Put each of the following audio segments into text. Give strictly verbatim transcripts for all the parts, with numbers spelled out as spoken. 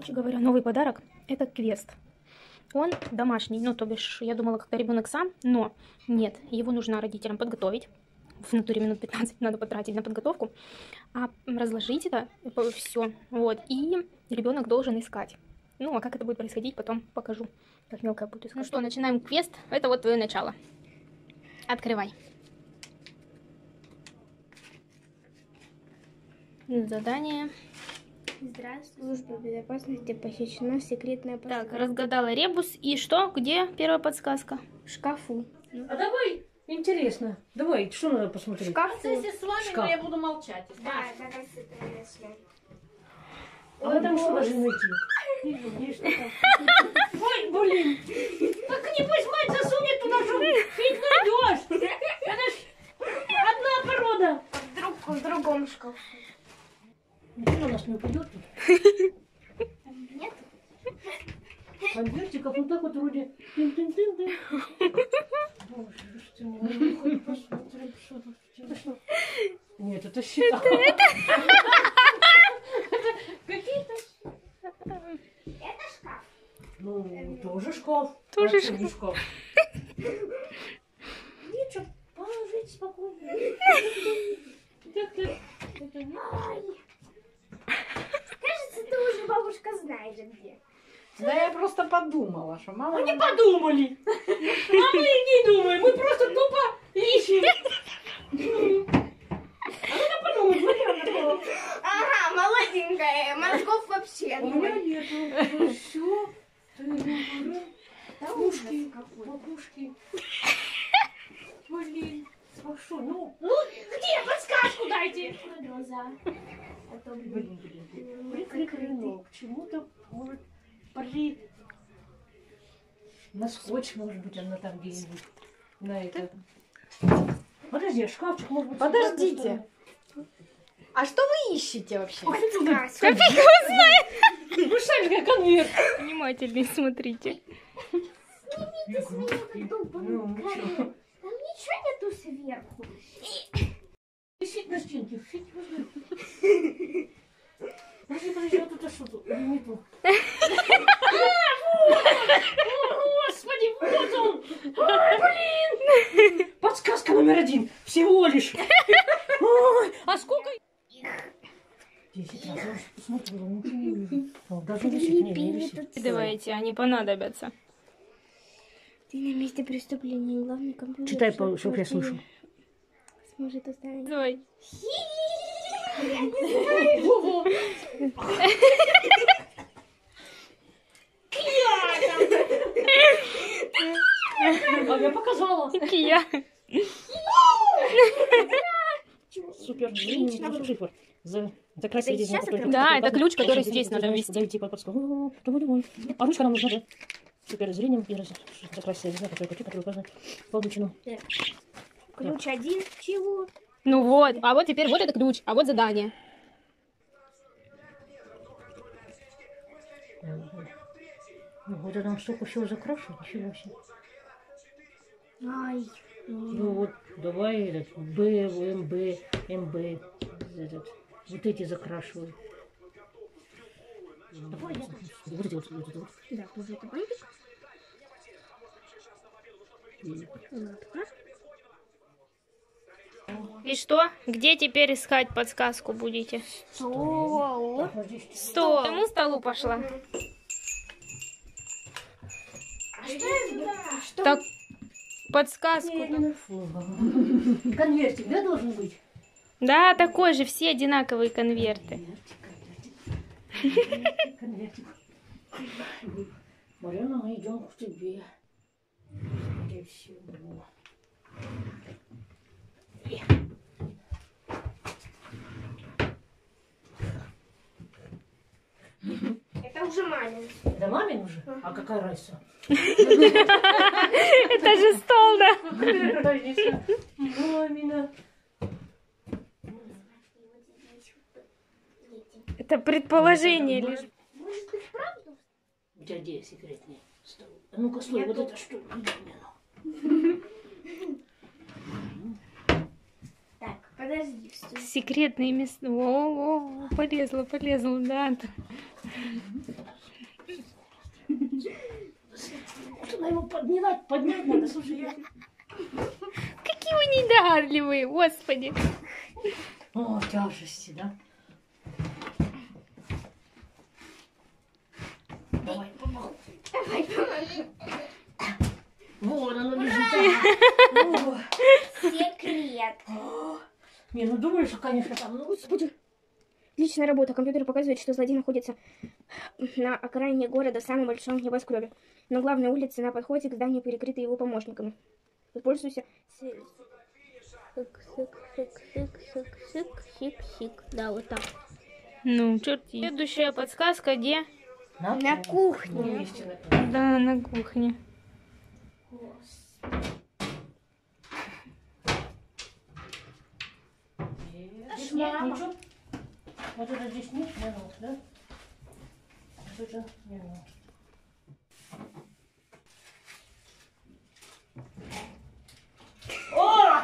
Короче говоря, новый подарок — это квест. Он домашний, ну, то бишь, я думала, как-то ребенок сам, но нет, его нужно родителям подготовить. В натуре минут пятнадцать надо потратить на подготовку, а разложить это все, вот, и ребенок должен искать. Ну, а как это будет происходить, потом покажу, как мелко буду искать. Ну что, начинаем квест, это вот твое начало. Открывай. Задание. Здравствуй, служба безопасности посещена секретная Так, разгадала ребус. И что? Где первая подсказка? В шкафу. А давай, интересно. Давай, что надо посмотреть? В шкафу. Если с вами, Шкаф. я буду молчать. Да, как раз это если. А вы там что должны найти? Ой, блин. Так небось мать засунет туда, что фиг найдешь. Это ж одна порода. В, друг, в другом шкафу. Ничего у нас не упадет тут. Нет? Конвертиков вот так вот вроде тын-тын-тын-тын. Боже, что мы хоть посмотрим, что тут. Это что? Нет, это щита. Какие-то... Это шкаф. Ну, тоже шкаф. Тоже А что не шкаф. Ничего, положить спокойно. Так-так. Это не... Кажется, ты уже, бабушка, знаешь где. Да я просто подумала, что мама... Мы не подумали. А мы не думаем, мы просто тупо ищем. А надо подумать, Марьяна. Ага, молоденькая, мозгов вообще У меня нету. Все. Пушки, пушки. Блин. А что, ну, ну, где? Подсказку дайте. глаза. А то, блин, Блин, блин, прикреплено. К чему-то, может, при... На скотч, может быть, она там где-нибудь. На это. Подожди, а шкафчик, может быть... Подождите. А что вы ищете вообще? подсказка. Вы сами как конверт. Внимательнее смотрите. Игрушки. Ну, ничего. Там ничего нету сверху. Висит на стенке, фиг его знает. Подожди, подожди, вот это что тут? Или не то? О, господи, вот он! Ой, блин! Подсказка номер один. Всего лишь. Ой, а сколько? Десять раз. Я уже посмотрела, ничего не вижу. О, даже висит, не, не висит. Давайте, они понадобятся. Ты на месте преступления, главный компьютер. Читай, чтобы я слышу. Сможет оставить. Давай. А я показала. Кия. Супер. Шифр. За, закрасить Это сейчас это? Да, это ключ, который здесь надо ввести. Зайти под подсказку. А ручка нам нужна, да? Супер. Зрением и раз- закрасить. Я не знаю, какой ключ, который указан. Получено. Ключ один. Чего? Ну вот, а вот теперь вот это ключ, а вот задание. Ну, вот это нам столько всего закрашивать, ничего себе. Ай. Ну вот, давай этот Б, МБ, МБ. Этот, вот эти закрашивай. Вот эти вот, вот эти вот. Да, вот это бантик. И что? Где теперь искать подсказку будете? Стол. Так, вот здесь. Стол. К моему столу пошла. А что это? Что? Так, подсказку. Конвертик, да, должен быть? Да, такой же, все одинаковые конверты. Конвертик, конвертик. Марьяна, мы идем к тебе. Где все было? Это уже мамин. Это мамин уже? А какая разница? Это же стол, да? Разница. Мамина. Это предположение лишь. Может быть, правду? У тебя где секретный стол? А ну-ка, стой, Я вот тут. это что? Так, подожди. Стой. Секретные места. О, о, полезла, полезла, да. Надо его поднять, поднять надо, слушай, я... Какие вы недогадливые, господи. О, тяжести, да? Давай, помогу. Давай, помогу. Вон оно лежит. Секрет. Не, ну думаешь, что, конечно, там, ну, Господи. Отличная работа. Компьютер показывает, что злодей находится на окраине города в самом большом небоскребе. Но главная улица на подходе к зданию перекрыта его помощниками. Воспользуйся... Сык-сык-сык-сык-сык-сык-сык. Да, вот так. Ну, черти. Следующая подсказка где? на, На кухне. Ну, месте написано. Да, на кухне. Здесь нет ничего. Вот это здесь нет, наверное, да? Вот это, наверное. О!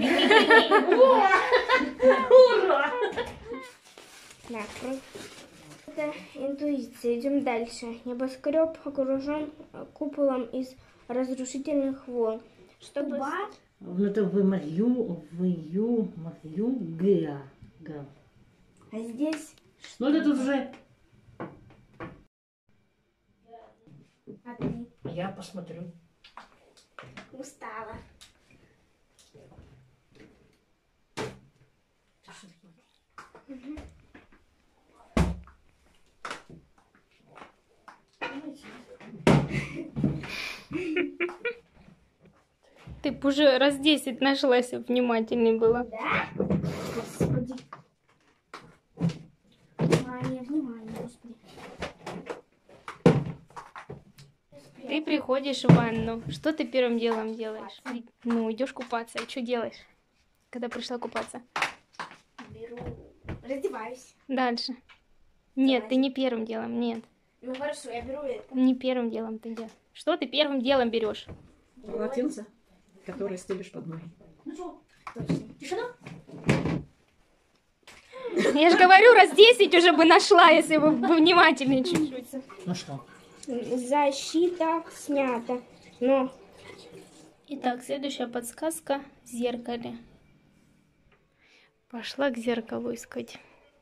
Ура! Да, про- это интуиция. Идем дальше. Небоскреб окружен куполом из разрушительных волн. Чтобы... Ну это в мою, в ю, мою, г, г. А здесь... Ну это тут уже. А ты? Я посмотрю. Устала. Ты б уже раз десять нашла, если б внимательней была. Да? Господи. Внимание, внимание, господи. Ты приходишь в ванну. Что ты первым делом делаешь? Ну, идешь купаться. И что делаешь, когда пришла купаться? Беру... Раздеваюсь. Дальше. Нет, Давай. ты не первым делом, нет. Ну хорошо, я беру это. Не первым делом ты делаешь. Что ты первым делом берешь? Полотенце, которое стелишь под ноги. Ну что, Точно. тишина? Я же говорю, раз десять уже бы нашла, если бы вы внимательнее чуть-чуть. Ну что? Защита снята. Но Итак, следующая подсказка в зеркале. Пошла к зеркалу искать.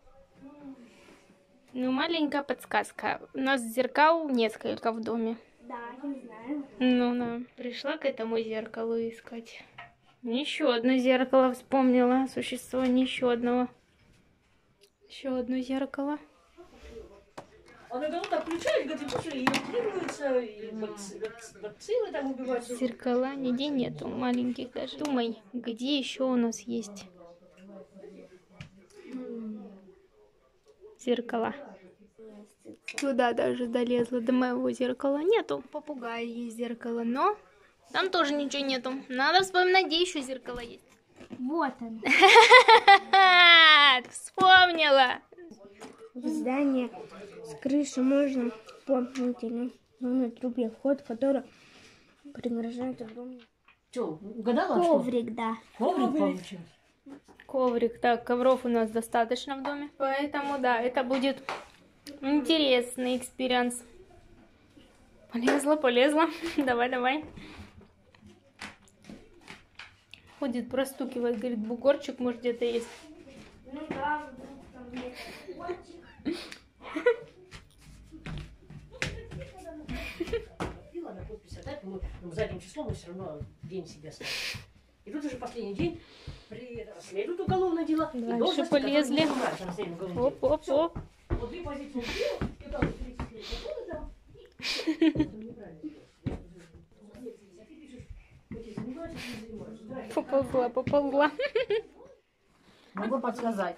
Ну, маленькая подсказка. У нас зеркал несколько в доме. да, я не знаю. Ну, да. Пришла к этому зеркалу искать. Еще одно зеркало вспомнила. Существование еще одного. Еще одно зеркало. Он говорит, так включает, говорит, слушай, и активируется, и бациллы там убиваются. Зеркала нигде нету, маленьких даже. Думай, где еще у нас есть зеркала? Туда даже долезла, до моего зеркала нету. Попугая есть зеркало, но там тоже ничего нету. Надо вспоминать, где еще зеркало есть. Вот он. Вспомнила. В здание с крыши можно по на трубе вход, который преграждает огромный Что, угадала? что? коврик, да. Коврик получился. Коврик. Так, ковров у нас достаточно в доме. Поэтому, да, это будет интересный экспириенс. Полезла, полезла. Давай, давай. Ходит, простукивает, говорит, бугорчик, может, где-то есть. Ну да, вдруг там есть коврик. И ладно, подпись отдать, мы ну, задним числом мы все равно день себе оставим. И тут уже последний день при расследуют уголовное дело. и Дальше должности, полезли. которые не нравятся расследованию уголовного Оп, дела. оп, Всё. оп. Вот две позиции убила, и там тридцать лет законы там. И- Это неправильно. А ты пишешь, эти занимаются, не занимаются. Давай. Поползла, поползла. Могу подсказать.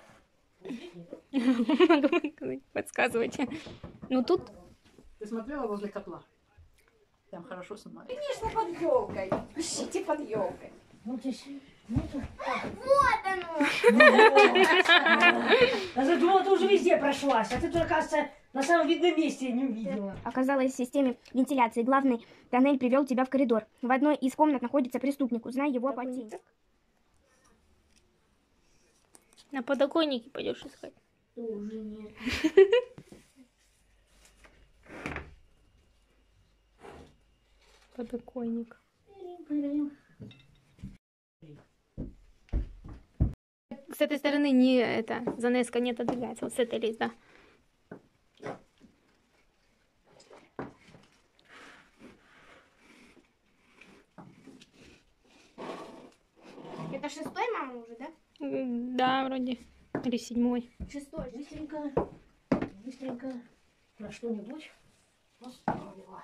Могу сказать, подсказывайте. Ну тут Ты смотрела возле котла? Там хорошо смотрит. Конечно, под елкой. Ищите под елкой. Ну, здесь... Ну, это... Вот оно. Я задумала, ты уже везде прошлась, а ты, тут, оказывается, на самом видном месте не увидела. Оказалось, в системе вентиляции главный тоннель привел тебя в коридор. В одной из комнат находится преступник. Узнай его по тени. на подоконнике пойдешь искать. Уже нет. Подоконник. С этой стороны не это, занеска не отодвигается. Вот с этой лезть, да. Это шестой, мама, уже, да? Да, вроде. Или седьмой. Шестой. Быстренько, быстренько на что-нибудь поставила.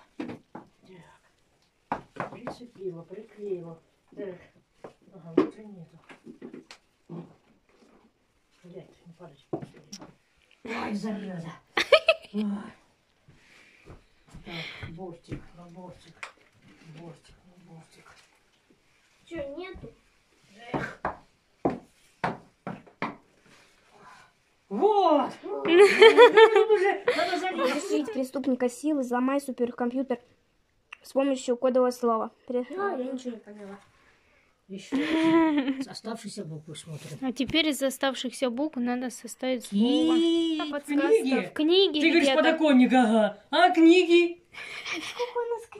Так, прицепила, приклеила. Так, ага, лучше нету. Блядь, не падать. Ой, зараза. Ой. Так, бортик, на бортик, бортик, на бортик. Че, нету? Эх. Вот! Надо залезть. Лишить преступника силы, взломай суперкомпьютер с помощью кодового слова. При- А, я ничего не поняла. Еще оставшиеся буквы смотрим. А теперь из оставшихся букв надо составить слово. И А подсказка книги. в книге Ты говоришь где-то. подоконник, ага. А книги? Сколько у нас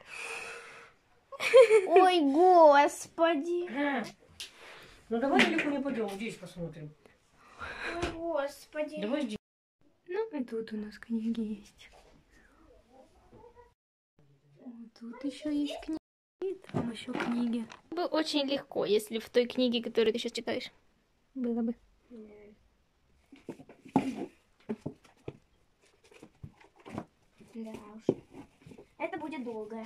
книг? Ой, господи. А. Ну давай далеко не пойдем, здесь посмотрим. Ой, господи. Давай здесь. Ну, и тут у нас книги есть. Вот тут еще есть книги. И там еще книги. Было очень легко, если в той книге, которую ты сейчас читаешь. Было бы. Да уж. Это будет долго.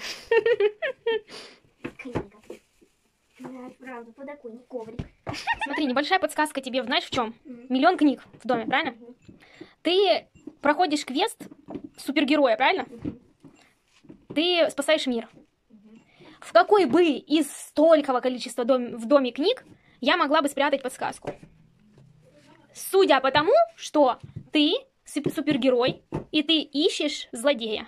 Книга. Да, правда, подоконник, коврик. Смотри, небольшая подсказка тебе, знаешь, в чем? Мгм. Миллион книг в доме, правильно? Ты проходишь квест супергероя, правильно? Ты спасаешь мир. В какой бы из столького количества дом- в доме книг я могла бы спрятать подсказку? Судя по тому, что ты суп- супергерой, и ты ищешь злодея.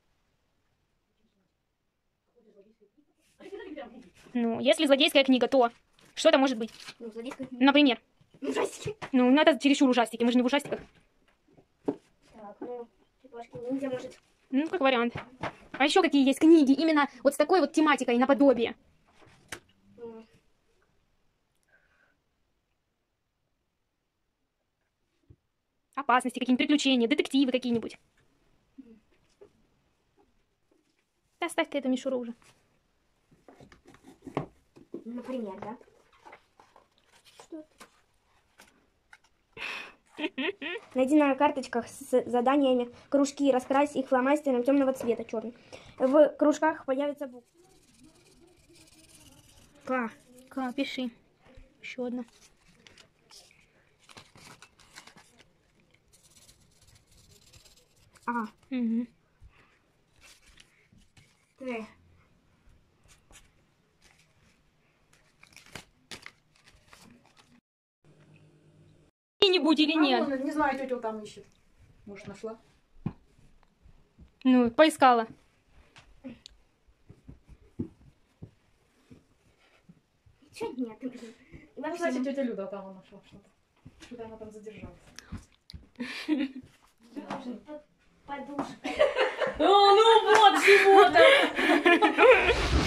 Ну, если злодейская книга, то что это может быть? Ну, злодейская книга. Например. Ужастики. Ну, ну это чересчур ужастики, мы же не в ужастиках. Так, ну, черепашки ниндзя, может. Ну, как вариант. А еще какие есть книги именно вот с такой вот тематикой наподобие? м, Опасности, какие-нибудь приключения, детективы какие-нибудь. Да, ставь ты эту мишуру уже. Например, да? Что это? Найди на карточках с заданиями кружки и раскрась их фломастером темного цвета, черный. В кружках появится буква. К. Ка, пиши. Еще одна. А. Угу. Т. Где-нибудь или А нет? вон, не знаю, тетя там ищет. Может, нашла? Ну, поискала. Чё нет, блин. И Ну, вообще, кстати, тетя Люда там нашла что-то. Что-то она там задержалась. подушка. О, ну вот чего-то.